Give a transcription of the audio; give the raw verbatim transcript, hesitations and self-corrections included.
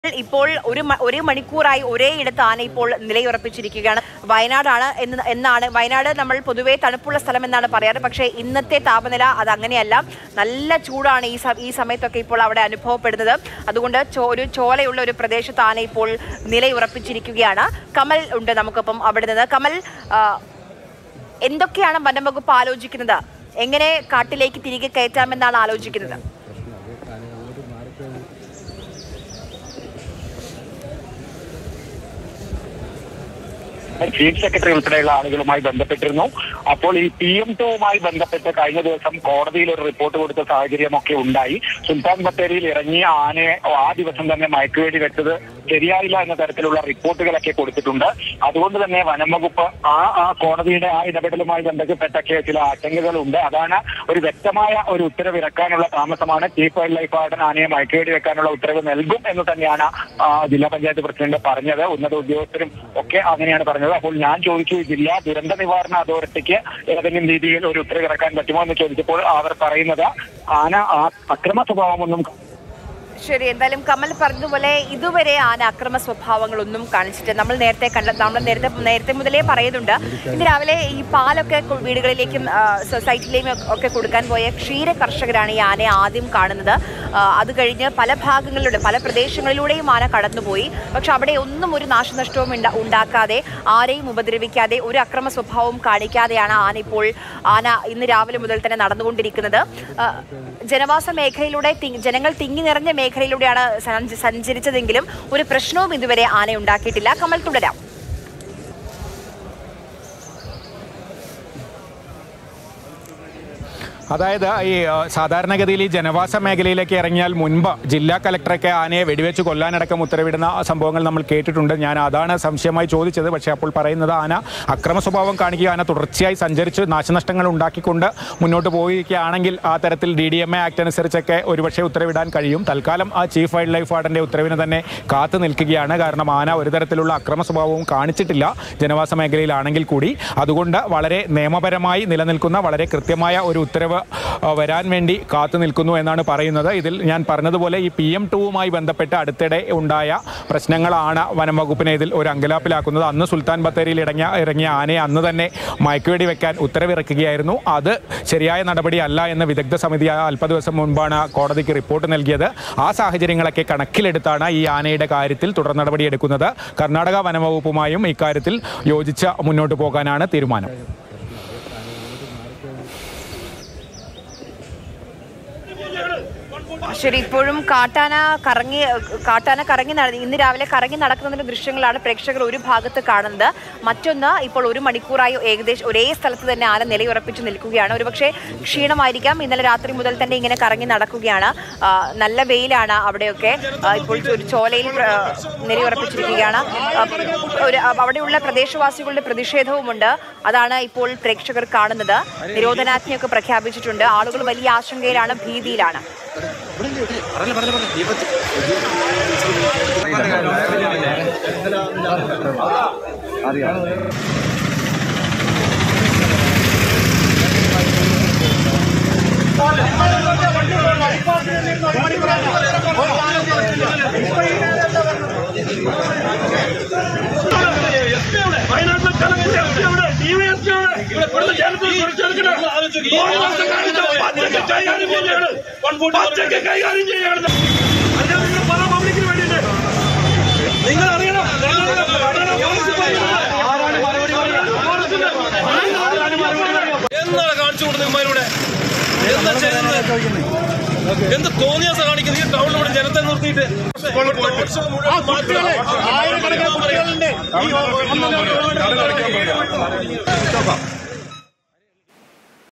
ഇപ്പോൾ ഒരു ഒരു മണിക്കൂറായി ഒരേ ഇടത്ത് ആന ഇപ്പോൾ നിലയുറപ്പിച്ചിരിക്കുകയാണ്. വയനാടാണ് എന്ന് എന്നാണ് വയനാട് നമ്മൾ പൊതുവേ തണുപ്പുള്ള സ്ഥലം എന്നാണ് പറയാറ്. പക്ഷേ ഇന്നത്തെ താപനില അത് അങ്ങനെയല്ല. നല്ല ചൂടാണ് ഈ ഈ സമയത്തൊക്കെ ഇപ്പോൾ അവിടെ അനുഭവപ്പെടുന്നത്. അതുകൊണ്ട് ഒരു ചോലയുള്ള ഒരു പ്രദേശത്ത് ആന ഇപ്പോൾ നിലയുറപ്പിച്ചിരിക്കുകയാണ്. കമൽ ഉണ്ട് നമുക്കൊപ്പം അവിടെ നിന്ന്. കമൽ, എന്തൊക്കെയാണ് വനം വകുപ്പ് ആലോചിക്കുന്നത്? എങ്ങനെ കാട്ടിലേക്ക് തിരികെ കയറ്റാമെന്നാണ് ആലോചിക്കുന്നത്? ചീഫ് സെക്രട്ടറി ഉൾപ്പെടെയുള്ള ആളുകളുമായി ബന്ധപ്പെട്ടിരുന്നു. അപ്പോൾ ഈ പി എം ടുവുമായി ബന്ധപ്പെട്ട് കഴിഞ്ഞ ദിവസം കോടതിയിൽ ഒരു റിപ്പോർട്ട് കൊടുത്ത സാഹചര്യമൊക്കെ ഉണ്ടായി. സുൽത്താൻ ബത്തേരിയിൽ ഇറങ്ങിയ ആനയെ ആ ദിവസം തന്നെ മയക്കുവേടി വെച്ചത് ശരിയായില്ല എന്ന തരത്തിലുള്ള റിപ്പോർട്ടുകളൊക്കെ കൊടുത്തിട്ടുണ്ട്. അതുകൊണ്ട് തന്നെ വനം വകുപ്പ് ആ ആ കോടതിയുടെ ആ ഇടപെടലുമായി ബന്ധപ്പെട്ടൊക്കെ ചില ആശങ്കകളുണ്ട്. അതാണ് ഒരു വ്യക്തമായ ഒരു ഉത്തരവ് ഇറക്കാനുള്ള താമസമാണ്. ചീഫ് വൈൽഡ് ലൈഫ് വാർഡൻ ആനയെ മയക്കുവേടി വെക്കാനുള്ള ഉത്തരവ് നൽകും എന്ന് തന്നെയാണ് ജില്ലാ പഞ്ചായത്ത് പ്രസിഡന്റ് പറഞ്ഞത്. ഉന്നത ഉദ്യോഗസ്ഥരും ഒക്കെ അങ്ങനെയാണ് പറഞ്ഞത്. അപ്പോൾ ഞാൻ ചോദിച്ചു, ജില്ലാ ദുരന്ത നിവാരണ അതോറിറ്റിക്ക് ഏതെങ്കിലും രീതിയിൽ ഒരു ഉത്തരവ് ഇറക്കാൻ പറ്റുമോ എന്ന് ചോദിച്ചപ്പോൾ അവർ പറയുന്നത് ആന അക്രമ സ്വഭാവമൊന്നും. ശരി, എന്തായാലും കമൽ പറഞ്ഞതുപോലെ ഇതുവരെ ആന അക്രമ സ്വഭാവങ്ങളൊന്നും കാണിച്ചിട്ട് നമ്മൾ നേരത്തെ കണ്ട നമ്മൾ നേരത്തെ നേരത്തെ മുതലേ പറയുന്നുണ്ട്. ഇന്ന് രാവിലെ ഈ പാലൊക്കെ വീടുകളിലേക്കും സൊസൈറ്റിയിലേക്കും ഒക്കെ കൊടുക്കാൻ പോയ ക്ഷീര കർഷകരാണ് ഈ ആനയെ ആദ്യം കാണുന്നത്. അത് കഴിഞ്ഞ് പല ഭാഗങ്ങളിലൂടെ പല പ്രദേശങ്ങളിലൂടെയും ആന കടന്നുപോയി. പക്ഷെ അവിടെ ഒന്നും ഒരു നാശനഷ്ടവും ഉണ്ടാക്കാതെ ആരെയും ഉപദ്രവിക്കാതെ ഒരു അക്രമ സ്വഭാവവും കാണിക്കാതെയാണ് ആന ഇപ്പോൾ ആന ഇന്ന് രാവിലെ മുതൽ തന്നെ നടന്നുകൊണ്ടിരിക്കുന്നത്. ജനവാസ മേഖലയിലൂടെ ജനങ്ങൾ തിങ്ങി നിറഞ്ഞ മേഖലയിലൂടെയാണ് സഞ്ചരിച്ചതെങ്കിലും ഒരു പ്രശ്നവും ഇതുവരെ ആന ഉണ്ടാക്കിയിട്ടില്ല. കമൽ, തുടരാം. അതായത് ഈ സാധാരണഗതിയിൽ ഈ ജനവാസ മേഖലയിലേക്ക് ഇറങ്ങിയാൽ മുൻപ് ജില്ലാ കലക്ടറൊക്കെ ആനയെ വെടിവെച്ച് കൊല്ലാനടക്കം ഉത്തരവിടുന്ന സംഭവങ്ങൾ നമ്മൾ കേട്ടിട്ടുണ്ട്. ഞാൻ അതാണ് സംശയമായി ചോദിച്ചത്. പക്ഷേ അപ്പോൾ പറയുന്നത് ആന അക്രമ സ്വഭാവം കാണിക്കുക, ആന തുടർച്ചയായി സഞ്ചരിച്ച് നാശനഷ്ടങ്ങൾ ഉണ്ടാക്കിക്കൊണ്ട് മുന്നോട്ട് പോയിരിക്കുകയാണെങ്കിൽ ആ തരത്തിൽ D D M A act അനുസരിച്ചൊക്കെ ഒരുപക്ഷെ ഉത്തരവിടാൻ കഴിയും. തൽക്കാലം ആ ചീഫ് വൈൽഡ് ലൈഫ് വാർഡൻ്റെ ഉത്തരവിന് തന്നെ കാത്തു നിൽക്കുകയാണ്. കാരണം ആന ഒരു തരത്തിലുള്ള അക്രമ സ്വഭാവവും കാണിച്ചിട്ടില്ല ജനവാസ മേഖലയിലാണെങ്കിൽ കൂടി. അതുകൊണ്ട് വളരെ നിയമപരമായി നിലനിൽക്കുന്ന വളരെ കൃത്യമായ ഒരു ഉത്തരവ് വരാൻ വേണ്ടി കാത്തു നിൽക്കുന്നു എന്നാണ് പറയുന്നത്. ഇതിൽ ഞാൻ പറഞ്ഞതുപോലെ ഈ പി എം ടുവുമായി ബന്ധപ്പെട്ട് അടുത്തിടെ ഉണ്ടായ പ്രശ്നങ്ങളാണ് വനം വകുപ്പിനെ ഇതിൽ ഒരു അങ്കലാപ്പിലാക്കുന്നത്. അന്ന് സുൽത്താൻ ബത്തേരിയിൽ ഇറങ്ങിയ ഇറങ്ങിയ ആനയെ അന്ന് തന്നെ മയക്കുവെടി വെക്കാൻ ഉത്തരവിറക്കുകയായിരുന്നു. അത് ശരിയായ നടപടിയല്ല എന്ന് വിദഗ്ധ സമിതി അല്പ ദിവസം മുൻപാണ് കോടതിക്ക് റിപ്പോർട്ട് നൽകിയത്. ആ സാഹചര്യങ്ങളൊക്കെ കണക്കിലെടുത്താണ് ഈ ആനയുടെ കാര്യത്തിൽ തുടർ നടപടിയെടുക്കുന്നത്. കർണാടക വനം വകുപ്പുമായും ഇക്കാര്യത്തിൽ യോജിച്ച് മുന്നോട്ട് പോകാനാണ് തീരുമാനം. ശരി, ഇപ്പോഴും കാട്ടാന കറങ്ങി കാട്ടാന കറങ്ങി ഇന്ന് രാവിലെ കറങ്ങി നടക്കുന്നതിന്റെ ദൃശ്യങ്ങളാണ് പ്രേക്ഷകർ ഒരു ഭാഗത്ത് കാണുന്നത്. മറ്റൊന്ന്, ഇപ്പോൾ ഒരു മണിക്കൂറായി ഏകദേശം ഒരേ സ്ഥലത്ത് തന്നെ ആന നിലയുറപ്പിച്ച് നിൽക്കുകയാണ്. ഒരുപക്ഷെ ക്ഷീണമായിരിക്കാം, ഇന്നലെ രാത്രി മുതൽ തന്നെ ഇങ്ങനെ കറങ്ങി നടക്കുകയാണ്. നല്ല വെയിലാണ് അവിടെയൊക്കെ. ഇപ്പോൾ ഒരു ചോലയിൽ നിലയുറപ്പിച്ചിരിക്കുകയാണ്. ഒരു അവിടെയുള്ള പ്രദേശവാസികളുടെ പ്രതിഷേധവുമുണ്ട്. അതാണ് ഇപ്പോൾ പ്രേക്ഷകർ കാണുന്നത്. നിരോധനാജ്ഞയൊക്കെ പ്രഖ്യാപിച്ചിട്ടുണ്ട്. ആളുകൾ വലിയ ആശങ്കയിലാണ്, ഭീതിയിലാണ്. നിങ്ങൾ അറിയണം, എന്താണ് കാണിച്ചു കൊടുക്കുന്നത് ഇവന്മാരുടെ? എന്താ ചെയ്യുന്നത്? എന്ത് തോന്നിയാസ കാണിക്കുന്നത്? ഈ ടൗണിലൂടെ ജനത്തെ നിർത്തിയിട്ട് ആയിരക്കണക്കിന്